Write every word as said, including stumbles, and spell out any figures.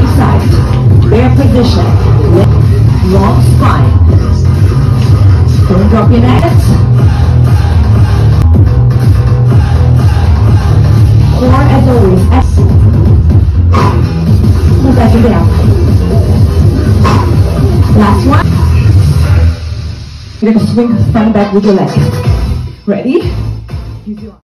side. Bear position. Long spine. Don't drop your hands. Core as always. Move that down. Last one. You're going to swing front and back with your leg. Ready?